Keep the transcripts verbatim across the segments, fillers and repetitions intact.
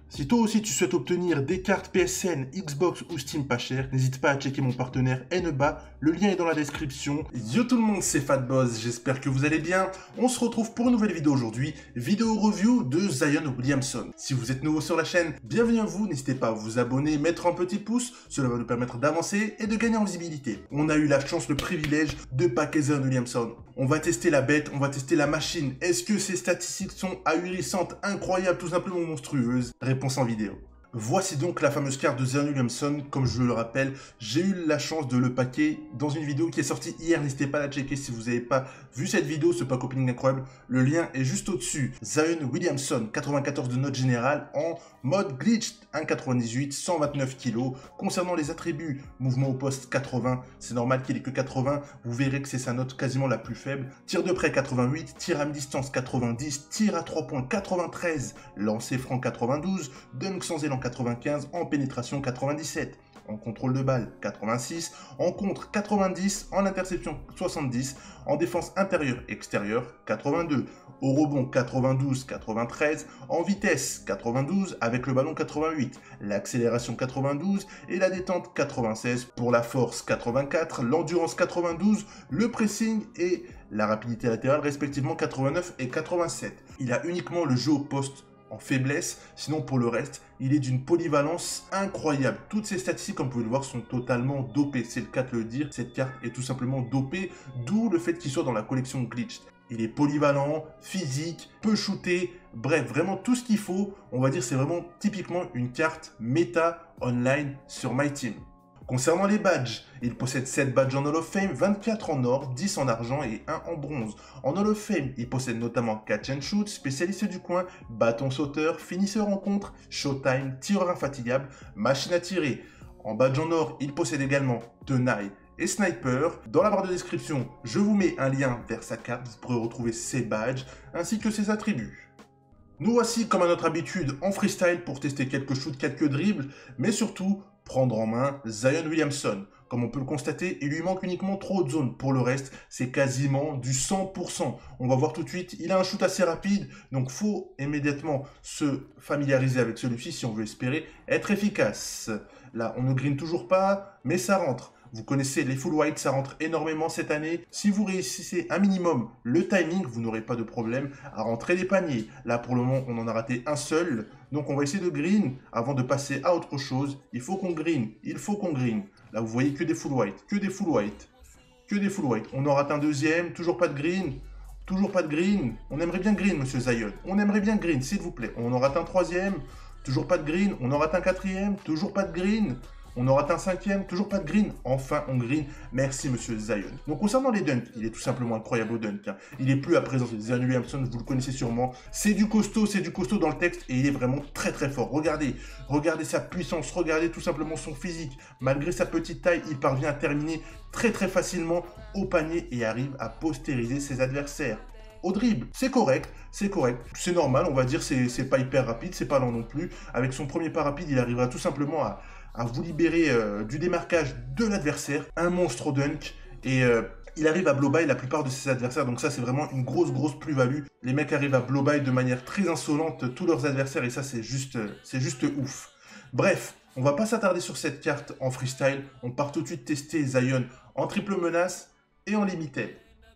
Si toi aussi tu souhaites obtenir des cartes P S N, Xbox ou Steam pas chères, n'hésite pas à checker mon partenaire Eneba, le lien est dans la description. Yo tout le monde, c'est Fatboss, j'espère que vous allez bien. On se retrouve pour une nouvelle vidéo aujourd'hui, vidéo review de Zion Williamson. Si vous êtes nouveau sur la chaîne, bienvenue à vous, n'hésitez pas à vous abonner, mettre un petit pouce, cela va nous permettre d'avancer et de gagner en visibilité. On a eu la chance, le privilège de packer Zion Williamson. On va tester la bête, on va tester la machine. Est-ce que ces statistiques sont ahurissantes, incroyables, tout simplement monstrueuses? Réponse en vidéo. Voici donc la fameuse carte de Zion Williamson. Comme je le rappelle, j'ai eu la chance de le packer dans une vidéo qui est sortie hier. N'hésitez pas à la checker si vous n'avez pas vu cette vidéo, ce pack opening incroyable. Le lien est juste au-dessus. Zion Williamson, quatre-vingt-quatorze de note générale en mode glitch, un virgule quatre-vingt-dix-huit, cent vingt-neuf kilos. Concernant les attributs, mouvement au poste quatre-vingts, c'est normal qu'il ait que quatre-vingts. Vous verrez que c'est sa note quasiment la plus faible. Tir de près quatre-vingt-huit, tir à mi-distance quatre-vingt-dix, tir à trois points quatre-vingt-treize, lancer franc quatre-vingt-douze, dunk sans élan quatre-vingt-quinze, en pénétration quatre-vingt-dix-sept, en contrôle de balle quatre-vingt-six, en contre quatre-vingt-dix, en interception soixante-dix, en défense intérieure extérieure quatre-vingt-deux, au rebond quatre-vingt-douze quatre-vingt-treize, en vitesse quatre-vingt-douze avec le ballon quatre-vingt-huit, l'accélération quatre-vingt-douze et la détente quatre-vingt-seize, pour la force quatre-vingt-quatre, l'endurance quatre-vingt-douze, le pressing et la rapidité latérale respectivement quatre-vingt-neuf et quatre-vingt-sept. Il a uniquement le jeu au poste en faiblesse, sinon pour le reste, il est d'une polyvalence incroyable. Toutes ces statistiques, comme vous pouvez le voir, sont totalement dopées. C'est le cas de le dire, cette carte est tout simplement dopée, d'où le fait qu'il soit dans la collection Glitch. Il est polyvalent, physique, peut shooter, bref, vraiment tout ce qu'il faut. On va dire c'est vraiment typiquement une carte méta online sur MyTeam. Concernant les badges, il possède sept badges en Hall of Fame, vingt-quatre en or, dix en argent et un en bronze. En Hall of Fame, il possède notamment Catch and Shoot, spécialiste du coin, bâton sauteur, finisseur en contre, Showtime, tireur infatigable, machine à tirer. En badge en or, il possède également Tenaille et Sniper. Dans la barre de description, je vous mets un lien vers sa carte, vous pourrez retrouver ses badges ainsi que ses attributs. Nous voici comme à notre habitude en freestyle pour tester quelques shoots, quelques dribbles, mais surtout prendre en main Zion Williamson. Comme on peut le constater, il lui manque uniquement trop de zones. Pour le reste, c'est quasiment du cent pour cent. On va voir tout de suite, il a un shoot assez rapide, donc faut immédiatement se familiariser avec celui-ci si on veut espérer être efficace. Là, on ne green toujours pas, mais ça rentre. Vous connaissez les full white, ça rentre énormément cette année. Si vous réussissez un minimum le timing, vous n'aurez pas de problème à rentrer les paniers. Là, pour le moment, on en a raté un seul. Donc, on va essayer de green avant de passer à autre chose. Il faut qu'on green, il faut qu'on green. Là, vous voyez que des full white, que des full white, que des full white. On en rate un deuxième, toujours pas de green, toujours pas de green. On aimerait bien green, monsieur Zion. On aimerait bien green, s'il vous plaît. On en rate un troisième, toujours pas de green. On en rate un quatrième, toujours pas de green. On aura un cinquième, toujours pas de green. Enfin, on green. Merci, monsieur Zion. Donc, concernant les dunks, il est tout simplement incroyable au dunk. Hein. Il est plus à présent. Zion Williamson, vous le connaissez sûrement. C'est du costaud, c'est du costaud dans le texte et il est vraiment très très fort. Regardez, regardez sa puissance, regardez tout simplement son physique. Malgré sa petite taille, il parvient à terminer très très facilement au panier et arrive à postériser ses adversaires. Au dribble, c'est correct, c'est correct, c'est normal, on va dire, c'est pas hyper rapide, c'est pas lent non plus. Avec son premier pas rapide, il arrivera tout simplement à, à vous libérer euh, du démarquage de l'adversaire. Un monstre au dunk, et euh, il arrive à blow-by la plupart de ses adversaires, donc ça c'est vraiment une grosse grosse plus-value. Les mecs arrivent à blow-by de manière très insolente tous leurs adversaires, et ça c'est juste, c'est juste ouf. Bref, on va pas s'attarder sur cette carte en freestyle, on part tout de suite tester Zion en triple menace et en limited.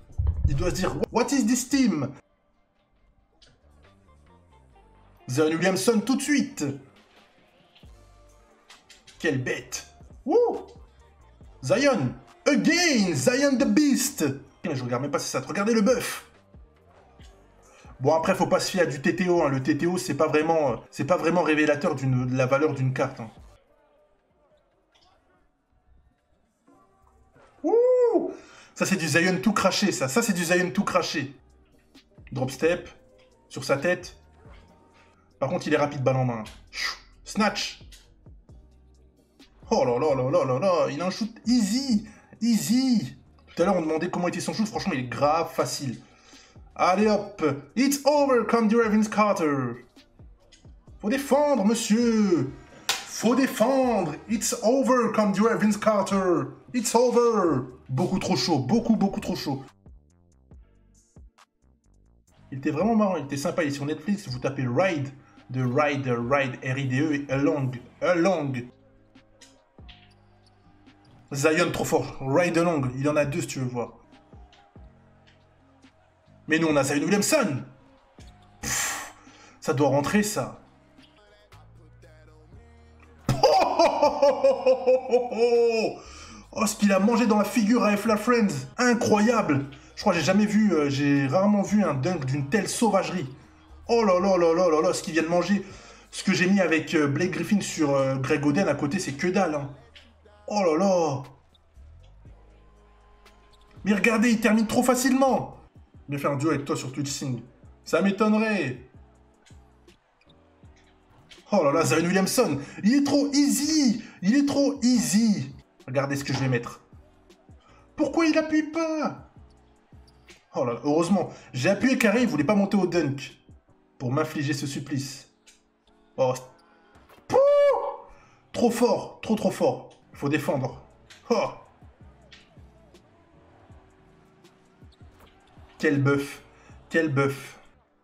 Il doit se dire, what is this team? Zion Williamson tout de suite. Quelle bête. Wouh. Zion, again, Zion the Beast. Je regarde même pas si ça. Regardez le buff. Bon, après, faut pas se fier à du T T O. Hein. Le T T O, c'est pas vraiment, c'est pas vraiment révélateur de la valeur d'une carte. Hein. Ouh. Ça, c'est du Zion tout craché, ça. Ça, c'est du Zion tout craché. Drop step. Sur sa tête. Par contre, il est rapide, balle en main. Snatch. Oh là là là là là là. Il a un shoot easy. Easy. Tout à l'heure, on demandait comment était son shoot. Franchement, il est grave facile. Allez hop. It's over, comme dit Vince Carter. Faut défendre, monsieur. Faut défendre. It's over, comme dit Vince Carter. It's over. Beaucoup trop chaud. Beaucoup, beaucoup trop chaud. Il était vraiment marrant. Il était sympa. Il est sur Netflix. Vous tapez Ride de Ride, Ride, R I D E et Along, Along. Zion trop fort, Ride Along, il en a deux si tu veux voir. Mais nous on a Zion Williamson. Pff, ça doit rentrer ça. Oh, oh, oh, oh, oh, oh, ce qu'il a mangé dans la figure à F L A Friends. Incroyable. Je crois que j'ai jamais vu, euh, j'ai rarement vu un dunk d'une telle sauvagerie. Oh là là là là là là, ce qu'il vient de manger. Ce que j'ai mis avec euh, Blake Griffin sur euh, Greg Oden à côté, c'est que dalle. Hein. Oh là là. Mais regardez, il termine trop facilement. Je vais faire un duo avec toi sur Twitch Sing. Ça m'étonnerait. Oh là là, Zion Williamson. Il est trop easy. Il est trop easy. Regardez ce que je vais mettre. Pourquoi il appuie pas? Oh là, heureusement. J'ai appuyé carré, il voulait pas monter au dunk. Pour m'infliger ce supplice. Oh. Pouh, trop fort. Trop trop fort. Il faut défendre. Oh. Quel bœuf. Quel bœuf.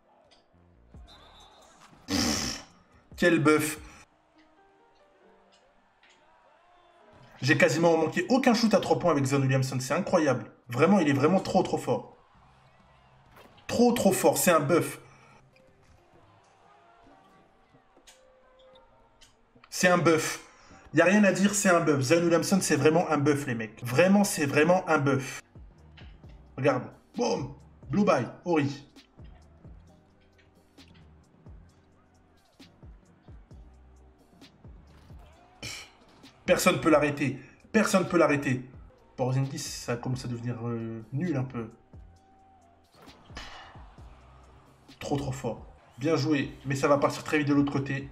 Quel bœuf. J'ai quasiment manqué aucun shoot à trois points avec Zion Williamson. C'est incroyable. Vraiment, il est vraiment trop trop fort. Trop trop fort. C'est un bœuf. C'est un bœuf. Il n'y a rien à dire, c'est un bœuf. Zion Williamson, c'est vraiment un bœuf, les mecs. Vraiment, c'est vraiment un bœuf. Regarde. Boum. Blue by. Ori. Personne ne peut l'arrêter. Personne ne peut l'arrêter. Porzingis, ça commence à devenir euh, nul un peu. Trop trop fort. Bien joué. Mais ça va partir très vite de l'autre côté.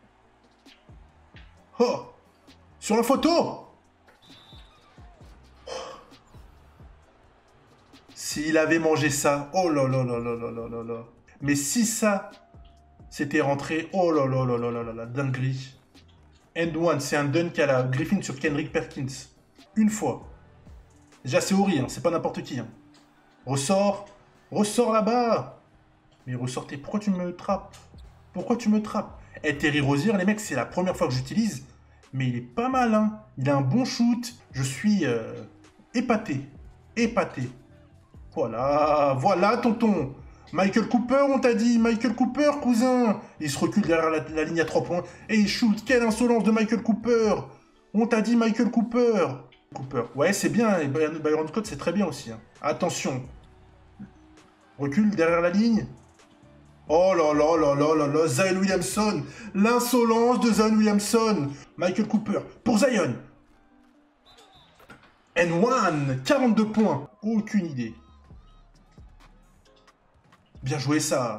Oh! Sur la photo! S'il avait mangé ça, oh là là là là là là là là. Mais si ça, c'était rentré, oh là là là là là là là, dinguerie. End one, c'est un dunk à la Griffin sur Kendrick Perkins. Une fois. Déjà, c'est Ori, hein, c'est pas n'importe qui. Hein. Ressort, ressort là-bas. Mais ressortez, pourquoi tu me trappes? Pourquoi tu me trappes? Et Terry Rozier, les mecs, c'est la première fois que j'utilise. Mais il est pas mal, hein. Il a un bon shoot. Je suis euh, épaté. Épaté. Voilà, voilà, tonton. Michael Cooper, on t'a dit. Michael Cooper, cousin. Il se recule derrière la, la ligne à trois points. Et il shoot. Quelle insolence de Michael Cooper. On t'a dit Michael Cooper. Cooper. Ouais, c'est bien. Et Byron Scott, c'est très bien aussi. Hein. Attention. Recule derrière la ligne. Oh là là là là là là, Zion Williamson, l'insolence de Zion Williamson. Michael Cooper, pour Zion. And one, quarante-deux points, aucune idée. Bien joué ça.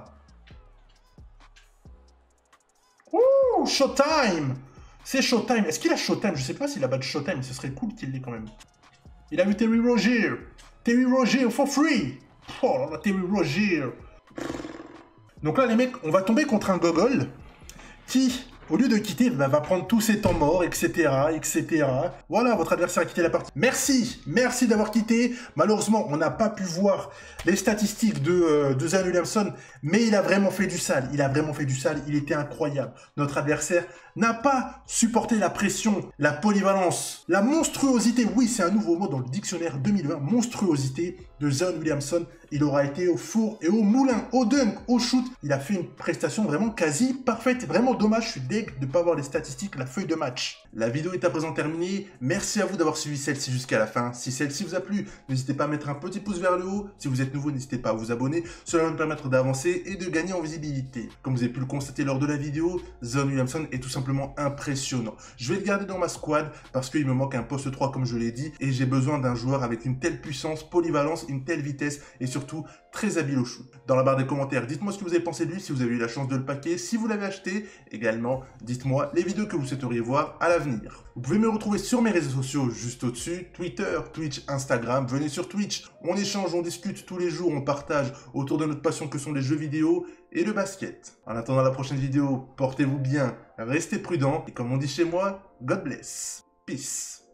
Ouh, Showtime. C'est Showtime. Est-ce qu'il a Showtime? Je sais pas s'il a pas de Showtime, ce serait cool qu'il l'ait quand même. Il a vu Terry Rozier. Terry Rozier for free. Oh là là, Terry Rozier. Donc là, les mecs, on va tomber contre un gogol qui, au lieu de quitter, bah, va prendre tous ses temps morts, et cetera, et cetera. Voilà, votre adversaire a quitté la partie. Merci, merci d'avoir quitté. Malheureusement, on n'a pas pu voir les statistiques de, euh, de Zion Williamson, mais il a vraiment fait du sale. Il a vraiment fait du sale. Il était incroyable. Notre adversaire n'a pas supporté la pression, la polyvalence, la monstruosité. Oui, c'est un nouveau mot dans le dictionnaire deux mille vingt. Monstruosité de Zion Williamson. Il aura été au four et au moulin, au dunk, au shoot. Il a fait une prestation vraiment quasi parfaite. Vraiment dommage, je suis deg de ne pas avoir les statistiques, la feuille de match. La vidéo est à présent terminée. Merci à vous d'avoir suivi celle-ci jusqu'à la fin. Si celle-ci vous a plu, n'hésitez pas à mettre un petit pouce vers le haut. Si vous êtes nouveau, n'hésitez pas à vous abonner. Cela va me permettre d'avancer et de gagner en visibilité. Comme vous avez pu le constater lors de la vidéo, Zion Williamson est tout simplement impressionnant. Je vais le garder dans ma squad parce qu'il me manque un poste trois comme je l'ai dit et j'ai besoin d'un joueur avec une telle puissance, polyvalence, une telle vitesse et surtout très habile au shoot. Dans la barre des commentaires, dites-moi ce que vous avez pensé de lui, si vous avez eu la chance de le paquer, si vous l'avez acheté. Également, dites-moi les vidéos que vous souhaiteriez voir à l'avenir. Vous pouvez me retrouver sur mes réseaux sociaux juste au-dessus, Twitter, Twitch, Instagram. Venez sur Twitch, on échange, on discute tous les jours, on partage autour de notre passion que sont les jeux vidéo et le basket. En attendant la prochaine vidéo, portez-vous bien, restez prudents et comme on dit chez moi, God bless. Peace.